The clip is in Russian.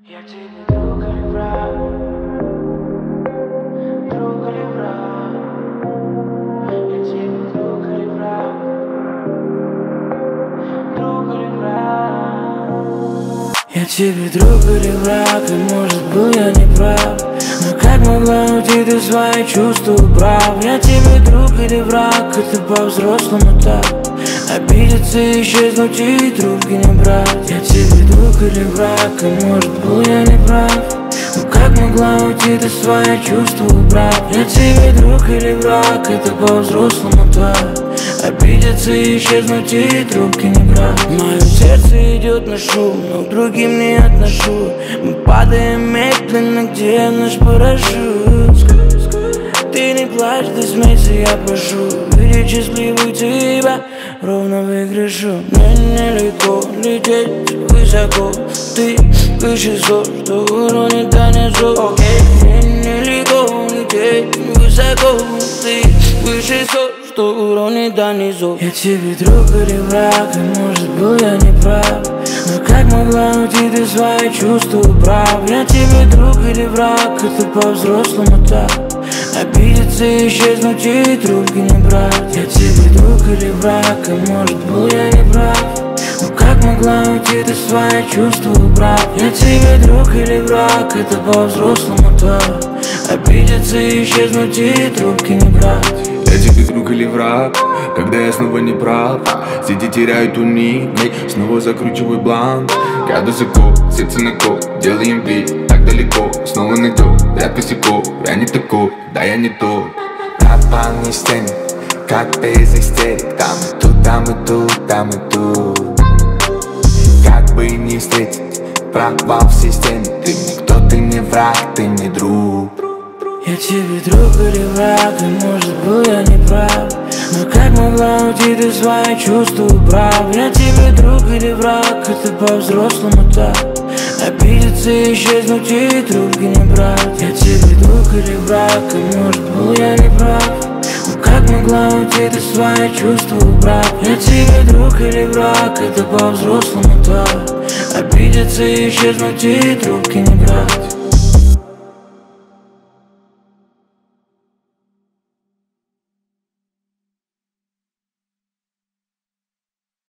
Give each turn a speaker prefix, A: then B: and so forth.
A: Я тебе друг или враг? Друг или враг? Я тебе друг или враг? Друг или враг? Я тебе друг или враг, и может был я не прав. Но как могла уйти ты свои чувства убрав? Я тебе друг или враг, это по-взрослому так. Обидеться и исчезнуть и трубки не брать. Я тебе друг или враг, и может был я не прав. Но как могла уйти ты свои чувства убрав? Я тебе друг или враг, это по-взрослому так. Обидеться и исчезнуть и трубки не брать. Мое сердце идет на шум, но к другим не отношу. Мы падаем медленно, где наш парашют? Ты не плачь, ты смейся, я прошу. Видеть счастливую тебя ровно выигрышу. Мне нелегко лететь высоко. Ты выше зор, что уронит до низу. Мне нелегко лететь высоко. Ты выше зор, что уронит до низу. Я тебе друг или враг, и может был я не прав. Но как могла уйти ты свои чувства убрав? Я тебе друг или враг, это по-взрослому так. Обидеться и исчезнуть и трубки не брать. Я тебе друг или враг, и может был я не прав. Но как могла уйти ты свои чувства убрав? Я тебе друг или враг, это по-взрослому так. Обидеться и исчезнуть и трубки не брать.
B: Я тебе друг или враг, когда я снова не прав. Сети теряют уник, снова закручиваю бланк. Я высоко, сердце на код, делаем бит, так далеко. Снова найдет ряд косяков, я не такой, да я не тот.
C: Пропал не стенет, как без истерик. Там и тут, там и тут, там и тут. Как бы не встретить провал в системе. Ты никто, ты не враг, ты не друг.
A: Я тебе друг или враг, и может был я не прав. Но как могла уйти ты свои чувства убрав? Я тебе друг или враг, это по-взрослому так. Обидеться и исчезнуть и трубки не брать. Я тебе друг или враг, и может был я не прав. Но как могла уйти ты свои чувства убрав? Я тебе друг или враг, это по-взрослому так. Обидеться и исчезнуть и трубки не брать.